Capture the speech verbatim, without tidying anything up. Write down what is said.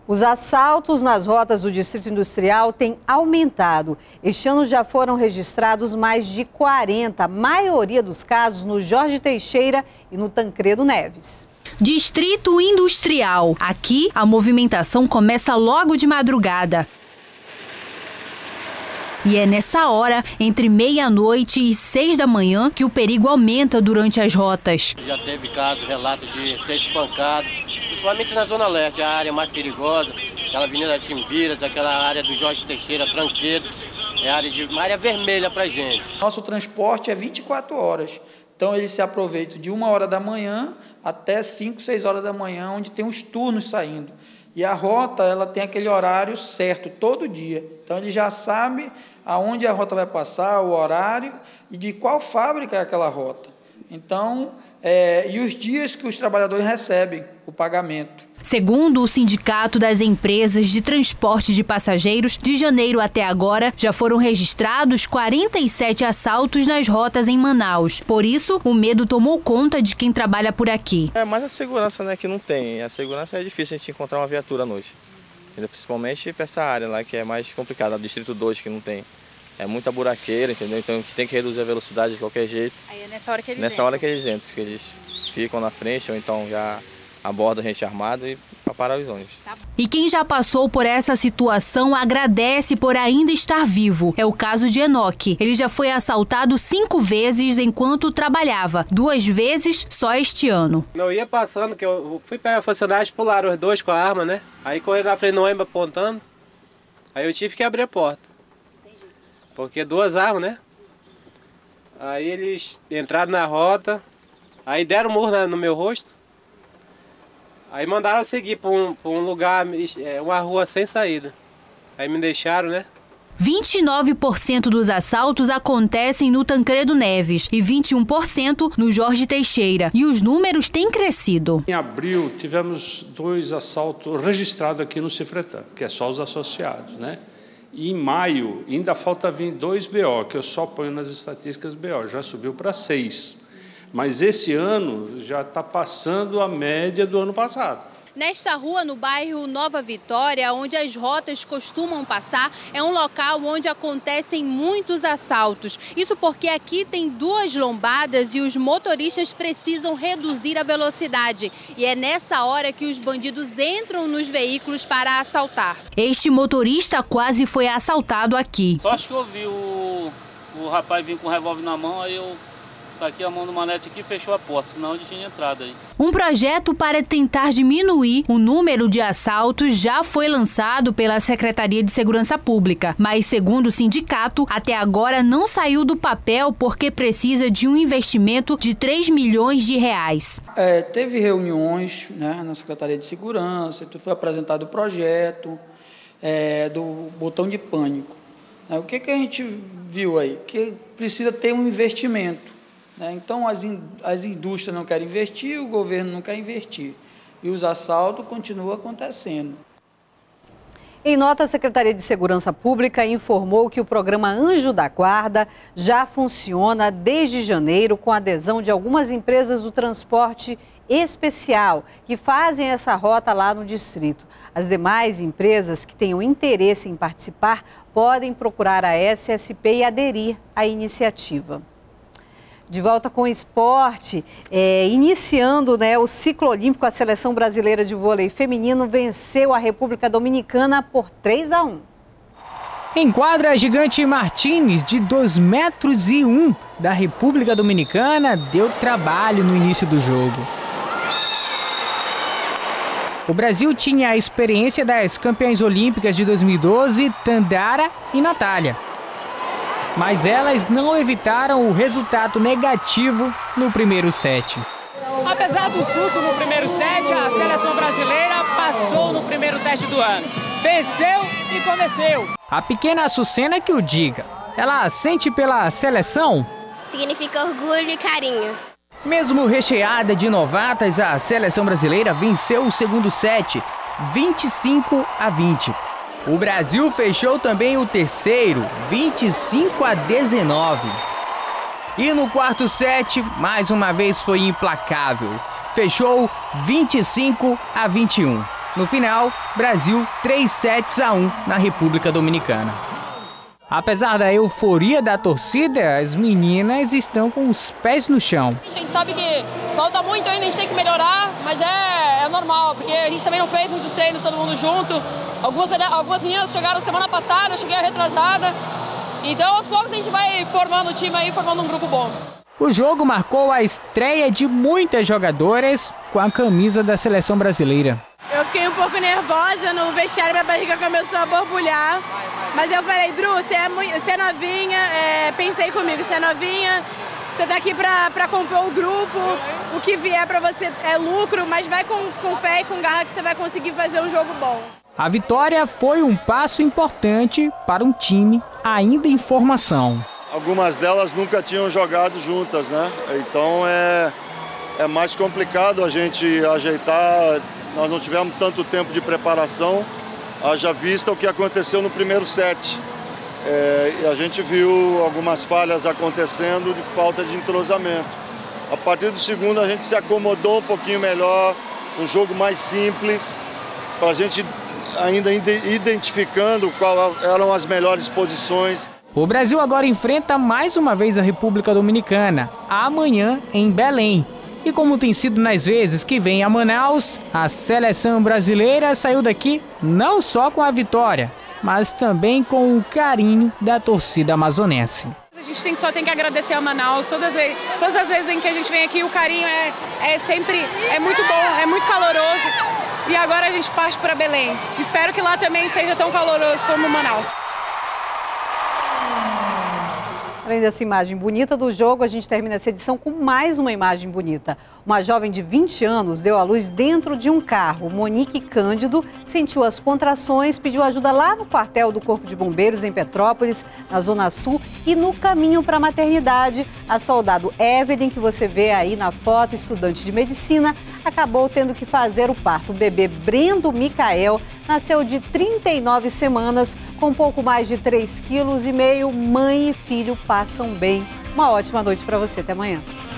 Os assaltos nas rotas do Distrito Industrial têm aumentado. Este ano já foram registrados mais de quarenta, a maioria dos casos no Jorge Teixeira e no Tancredo Neves. Distrito Industrial. Aqui, a movimentação começa logo de madrugada. E é nessa hora, entre meia-noite e seis da manhã, que o perigo aumenta durante as rotas. Já teve caso, relato de ser espancado, principalmente na Zona Leste, a área mais perigosa, aquela Avenida Timbiras, aquela área do Jorge Teixeira, Tranquedo, é área, de, uma área vermelha pra gente. Nosso transporte é vinte e quatro horas, então eles se aproveitam de uma hora da manhã até cinco, seis horas da manhã, onde tem os turnos saindo. E a rota, ela tem aquele horário certo, todo dia. Então, ele já sabe aonde a rota vai passar, o horário e de qual fábrica é aquela rota. Então, é, e os dias que os trabalhadores recebem o pagamento. Segundo o Sindicato das Empresas de Transporte de Passageiros, de janeiro até agora, já foram registrados quarenta e sete assaltos nas rotas em Manaus. Por isso, o medo tomou conta de quem trabalha por aqui. É mais a segurança, né, que não tem. A segurança é difícil a gente encontrar uma viatura à noite. Principalmente para essa área lá, que é mais complicada, o Distrito dois, que não tem. É muita buraqueira, entendeu? Então a gente tem que reduzir a velocidade de qualquer jeito. Aí é nessa hora que eles Nessa entram. hora que eles entram, que eles ficam na frente ou então já aborda a gente armado e para parar os ônibus. E quem já passou por essa situação agradece por ainda estar vivo. É o caso de Enoque. Ele já foi assaltado cinco vezes enquanto trabalhava. Duas vezes só este ano. Eu ia passando, que eu fui pegar funcionários, pularam os dois com a arma, né? Aí correram na frente do ônibus apontando. Aí eu tive que abrir a porta. Porque duas armas, né? Aí eles entraram na rota, aí deram um murro no meu rosto. Aí mandaram eu seguir para um, um lugar, uma rua sem saída. Aí me deixaram, né? vinte e nove por cento dos assaltos acontecem no Tancredo Neves e vinte e um por cento no Jorge Teixeira. E os números têm crescido. Em abril, tivemos dois assaltos registrados aqui no Cifretã, que é só os associados, né? E em maio, ainda falta vir dois B O, que eu só ponho nas estatísticas B O, já subiu para seis. Mas esse ano já está passando a média do ano passado. Nesta rua, no bairro Nova Vitória, onde as rotas costumam passar, é um local onde acontecem muitos assaltos. Isso porque aqui tem duas lombadas e os motoristas precisam reduzir a velocidade. E é nessa hora que os bandidos entram nos veículos para assaltar. Este motorista quase foi assaltado aqui. Só acho que eu vi o, o rapaz vir com o revólver na mão, aí eu... Tá aqui a mão do manete aqui, fechou a porta, senão ele tinha entrado aí. Um projeto para tentar diminuir o número de assaltos já foi lançado pela Secretaria de Segurança Pública, mas segundo o sindicato, até agora não saiu do papel porque precisa de um investimento de três milhões de reais. É, teve reuniões, né, na Secretaria de Segurança, foi apresentado o projeto é, do botão de pânico. O que, que a gente viu aí? Que precisa ter um investimento. Então, as, in, as indústrias não querem investir, o governo não quer investir. E os assaltos continuam acontecendo. Em nota, a Secretaria de Segurança Pública informou que o programa Anjo da Guarda já funciona desde janeiro com a adesão de algumas empresas do transporte especial que fazem essa rota lá no distrito. As demais empresas que tenham interesse em participar podem procurar a S S P e aderir à iniciativa. De volta com o esporte, é, iniciando, né, o ciclo olímpico, a seleção brasileira de vôlei feminino venceu a República Dominicana por três a um. Em quadra, a gigante Martínez, de dois metros e um, da República Dominicana, deu trabalho no início do jogo. O Brasil tinha a experiência das campeãs olímpicas de dois mil e doze, Tandara e Natália. Mas elas não evitaram o resultado negativo no primeiro set. Apesar do susto no primeiro set, a seleção brasileira passou no primeiro teste do ano. Venceu e convenceu. A pequena Açucena que o diga. Ela sente pela seleção? Significa orgulho e carinho. Mesmo recheada de novatas, a seleção brasileira venceu o segundo set, vinte e cinco a vinte. O Brasil fechou também o terceiro, vinte e cinco a dezenove. E no quarto set, mais uma vez foi implacável. Fechou vinte e cinco a vinte e um. No final, Brasil três sets a um na República Dominicana. Apesar da euforia da torcida, as meninas estão com os pés no chão. A gente sabe que falta muito ainda, a gente tem que melhorar, mas é, é normal, porque a gente também não fez muitos treinos, todo mundo junto. Algumas, algumas meninas chegaram semana passada, eu cheguei retrasada. Então, aos poucos, a gente vai formando o time aí, formando um grupo bom. O jogo marcou a estreia de muitas jogadoras com a camisa da seleção brasileira. Eu fiquei um pouco nervosa no vestiário, minha barriga começou a borbulhar. Mas eu falei, Dru, você é, você é novinha, é, pensei comigo, você é novinha, você tá aqui pra, pra compor o grupo, o que vier pra você é lucro, mas vai com, com fé e com garra que você vai conseguir fazer um jogo bom. A vitória foi um passo importante para um time ainda em formação. Algumas delas nunca tinham jogado juntas, né? Então é, é mais complicado a gente ajeitar, nós não tivemos tanto tempo de preparação. Haja vista o que aconteceu no primeiro set. É, e a gente viu algumas falhas acontecendo de falta de entrosamento. A partir do segundo a gente se acomodou um pouquinho melhor, um jogo mais simples, para a gente ainda identificando quais eram as melhores posições. O Brasil agora enfrenta mais uma vez a República Dominicana, amanhã em Belém. E como tem sido nas vezes que vem a Manaus, a seleção brasileira saiu daqui não só com a vitória, mas também com o carinho da torcida amazonense. A gente tem, só tem que agradecer a Manaus, todas as, vezes, todas as vezes em que a gente vem aqui, o carinho é, é sempre é muito bom, é muito caloroso. E agora a gente parte para Belém. Espero que lá também seja tão caloroso como Manaus. Além dessa imagem bonita do jogo, a gente termina essa edição com mais uma imagem bonita. Uma jovem de vinte anos deu à luz dentro de um carro. Monique Cândido sentiu as contrações, pediu ajuda lá no quartel do Corpo de Bombeiros em Petrópolis, na Zona Sul, e no caminho para a maternidade, a soldado Evelyn, que você vê aí na foto, estudante de medicina, acabou tendo que fazer o parto. O bebê Brendo Micael nasceu de trinta e nove semanas, com pouco mais de três quilos e meio. Mãe e filho passam bem. Uma ótima noite para você. Até amanhã.